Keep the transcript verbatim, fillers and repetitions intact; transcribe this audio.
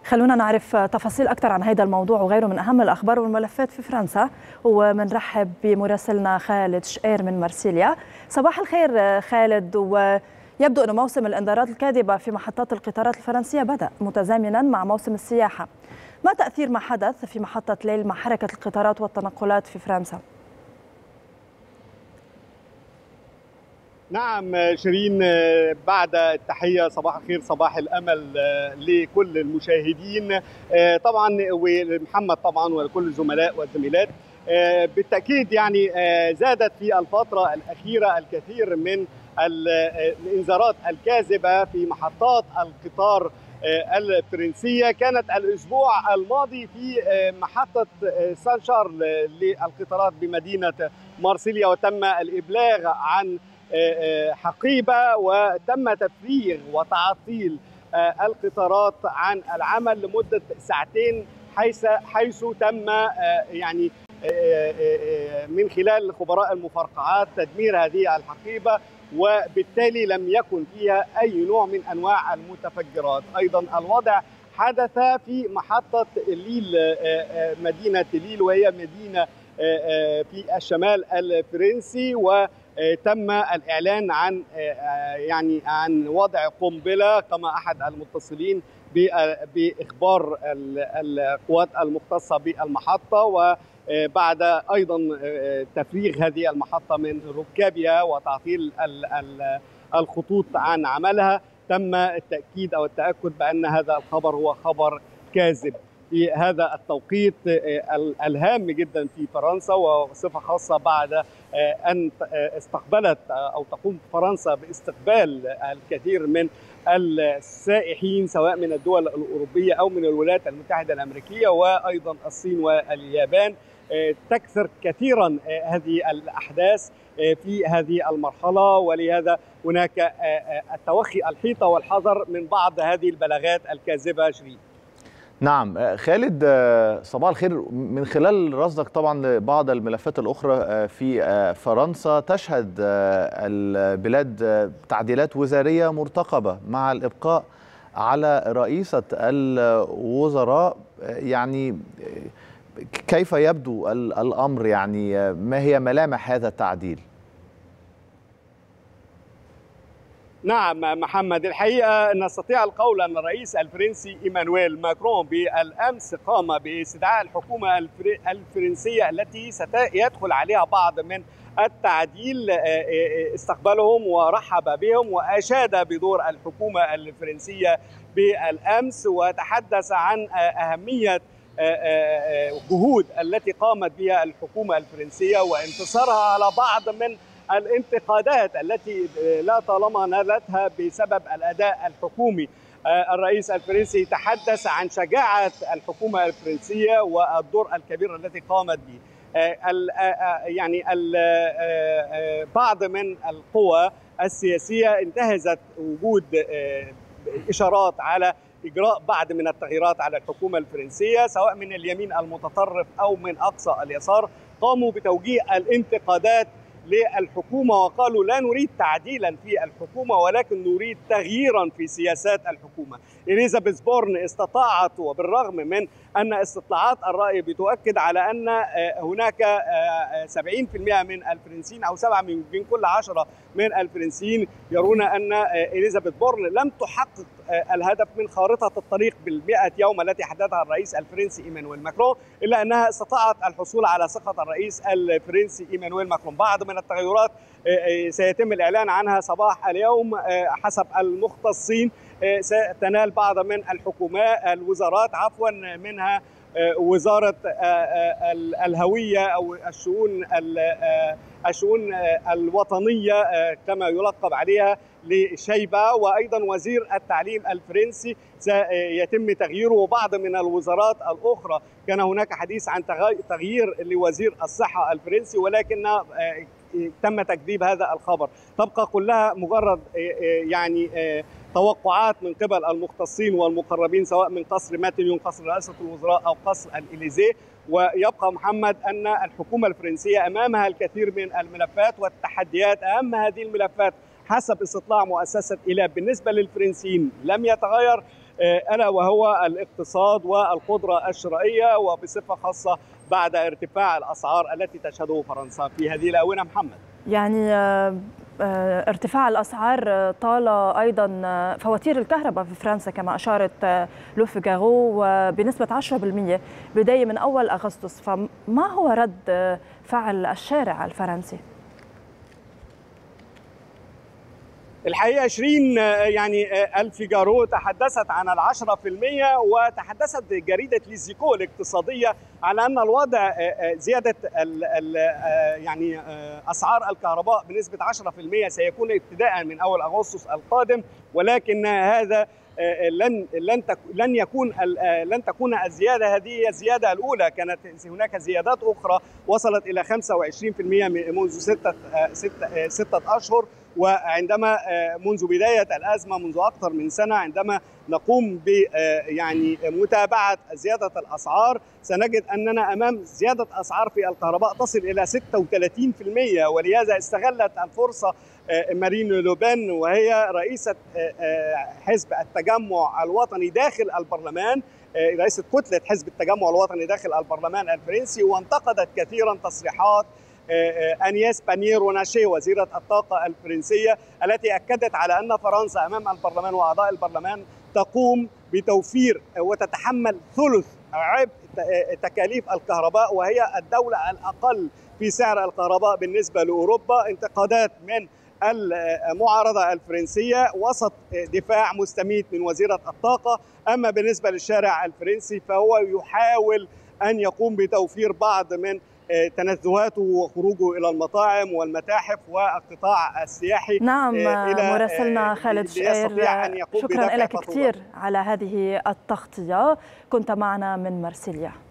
خلونا نعرف تفاصيل أكثر عن هذا الموضوع وغيره من أهم الأخبار والملفات في فرنسا، ومنرحب بمراسلنا خالد شقير من مرسيليا. صباح الخير خالد. ويبدو أن موسم الإنذارات الكاذبة في محطات القطارات الفرنسية بدأ متزامنا مع موسم السياحة. ما تأثير ما حدث في محطة ليل مع حركة القطارات والتنقلات في فرنسا؟ نعم شيرين، بعد التحية صباح الخير صباح الأمل لكل المشاهدين طبعا، ومحمد طبعا ولكل الزملاء والزميلات. بالتأكيد يعني زادت في الفترة الأخيرة الكثير من الإنذارات الكاذبة في محطات القطار الفرنسية. كانت الأسبوع الماضي في محطة سان شارل للقطارات بمدينة مارسيليا، وتم الإبلاغ عن حقيبة وتم تفريغ وتعطيل القطارات عن العمل لمدة ساعتين، حيث حيث تم يعني من خلال خبراء المفرقعات تدمير هذه الحقيبة، وبالتالي لم يكن فيها أي نوع من أنواع المتفجرات. أيضا الوضع حدث في محطة ليل، مدينة ليل وهي مدينة في الشمال الفرنسي، وتم الإعلان عن يعني عن وضع قنبلة. قام أحد المتصلين بإخبار القوات المختصة بالمحطة، وبعد أيضا تفريغ هذه المحطة من ركابها وتعطيل الخطوط عن عملها، تم التأكيد أو التأكد بأن هذا الخبر هو خبر كاذب في هذا التوقيت الهام جدا في فرنسا، وصفة خاصة بعد أن استقبلت أو تقوم فرنسا باستقبال الكثير من السائحين سواء من الدول الأوروبية أو من الولايات المتحدة الأمريكية وأيضا الصين واليابان. تكثر كثيرا هذه الأحداث في هذه المرحلة، ولهذا هناك التوخي الحيطة والحذر من بعض هذه البلاغات الكاذبة. شريف. نعم خالد، صباح الخير. من خلال رصدك طبعا لبعض الملفات الأخرى في فرنسا، تشهد البلاد تعديلات وزارية مرتقبة مع الإبقاء على رئيسة الوزراء. يعني كيف يبدو الأمر؟ يعني ما هي ملامح هذا التعديل؟ نعم محمد، الحقيقة نستطيع القول أن الرئيس الفرنسي إيمانويل ماكرون بالأمس قام باستدعاء الحكومة الفرنسية التي سيدخل عليها بعض من التعديل، استقبلهم ورحب بهم وأشاد بدور الحكومة الفرنسية بالأمس، وتحدث عن أهمية جهود التي قامت بها الحكومة الفرنسية وانتصارها على بعض من الانتقادات التي لا طالما نالتها بسبب الأداء الحكومي. الرئيس الفرنسي تحدث عن شجاعة الحكومة الفرنسية والدور الكبير الذي قامت به. يعني بعض من القوى السياسية انتهزت وجود إشارات على إجراء بعض من التغييرات على الحكومة الفرنسية سواء من اليمين المتطرف أو من أقصى اليسار، قاموا بتوجيه الانتقادات للحكومة وقالوا لا نريد تعديلا في الحكومة ولكن نريد تغييرا في سياسات الحكومة. إليزابيث بورن استطاعت، وبالرغم من أن استطلاعات الرأي بتؤكد على أن هناك سبعين بالمئة من الفرنسيين أو سبعة من كل عشرة من الفرنسيين يرون أن إليزابيث بورن لم تحقق الهدف من خارطة الطريق بالمئة يوم التي حددها الرئيس الفرنسي إيمانويل ماكرون، إلا أنها استطاعت الحصول على ثقة الرئيس الفرنسي إيمانويل ماكرون. بعض من التغيرات سيتم الإعلان عنها صباح اليوم حسب المختصين، ستنال بعض من الحكومات الوزارات عفوا منها وزارة الهوية أو الشؤون الشؤون الوطنية كما يلقب عليها لشيبة، وأيضا وزير التعليم الفرنسي سيتم تغييره، وبعض من الوزارات الأخرى كان هناك حديث عن تغيير لوزير الصحة الفرنسي، ولكن تم تكذيب هذا الخبر. تبقى كلها مجرد يعني توقعات من قبل المختصين والمقربين سواء من قصر ماتينيون قصر رئاسة الوزراء أو قصر الإليزيه. ويبقى محمد أن الحكومة الفرنسية أمامها الكثير من الملفات والتحديات. أهم هذه الملفات حسب استطلاع مؤسسة إيلاب بالنسبة للفرنسيين لم يتغير، ألا وهو الاقتصاد والقدرة الشرائية، وبصفة خاصة بعد ارتفاع الأسعار التي تشهده فرنسا في هذه الآونة. محمد، يعني ارتفاع الأسعار طال أيضا فواتير الكهرباء في فرنسا كما أشارت لو فيغارو بنسبة عشرة بالمئة بداية من أول أغسطس، فما هو رد فعل الشارع الفرنسي؟ الحقيقة شيرين، يعني الفيغارو تحدثت عن العشرة في المئة، وتحدثت جريدة ليزيكو الاقتصادية على أن الوضع زيادة ال ال يعني أسعار الكهرباء بنسبة عشرة في المئة سيكون ابتداء من أول أغسطس القادم، ولكن هذا لن لن لن يكون لن تكون الزياده هذه هي الزياده الاولى. كانت هناك زيادات اخرى وصلت الى خمسة وعشرين في المئة منذ سته سته سته اشهر، وعندما منذ بدايه الازمه منذ اكثر من سنه عندما نقوم ب يعني متابعه زياده الاسعار سنجد اننا امام زياده اسعار في الكهرباء تصل الى ستة وثلاثين في المئة، ولهذا استغلت الفرصه مارين لوبان وهي رئيسة حزب التجمع الوطني داخل البرلمان، رئيسة كتلة حزب التجمع الوطني داخل البرلمان الفرنسي، وانتقدت كثيرا تصريحات أنياس بانيير-روناشيه وزيرة الطاقة الفرنسية التي أكدت على أن فرنسا أمام البرلمان وأعضاء البرلمان تقوم بتوفير وتتحمل ثلث عبء تكاليف الكهرباء، وهي الدولة الأقل في سعر الكهرباء بالنسبة لأوروبا. انتقادات من المعارضة الفرنسية وسط دفاع مستميت من وزيرة الطاقة. أما بالنسبة للشارع الفرنسي فهو يحاول أن يقوم بتوفير بعض من تنزهاته وخروجه إلى المطاعم والمتاحف والقطاع السياحي. نعم، مراسلنا خالد شقير، شكرا لك كثير على هذه التغطية، كنت معنا من مرسيليا.